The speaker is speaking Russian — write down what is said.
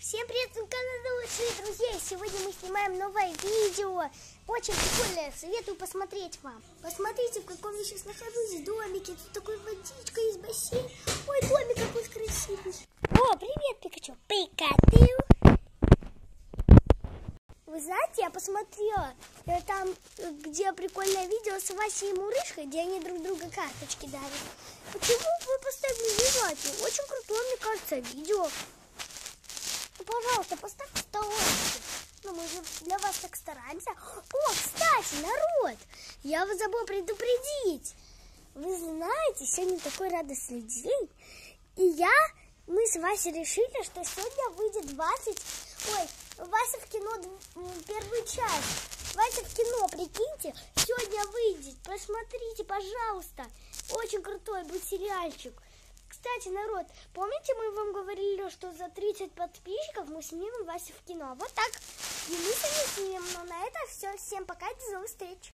Всем привет, на канале Лучшие друзья! Сегодня мы снимаем новое видео. Очень прикольное, советую посмотреть вам. Посмотрите, в каком я сейчас нахожусь домике. Тут такой водичка, есть бассейн. Ой, домик какой красивый. О, привет, Пикачу! Пикату! Вы знаете, я посмотрела там, где прикольное видео с Васей и Мурышкой, где они друг друга карточки дарят. Почему вы поставили лайки? Очень крутое, мне кажется, видео. Пожалуйста, поставьте лайки. Ну, мы же для вас так стараемся. О, кстати, народ, я вас забыла предупредить. Вы знаете, сегодня такой радостный день. И мы с Васей решили, что сегодня выйдет Вася в кино первую часть. Вася в кино, прикиньте, сегодня выйдет. Посмотрите, пожалуйста. Очень крутой будет сериальчик. Кстати, народ, помните, мы вам говорили, что за 30 подписчиков мы снимем Васю в кино? Вот так. И мы с ним снимем. Но на это все. Всем пока, до новых встреч.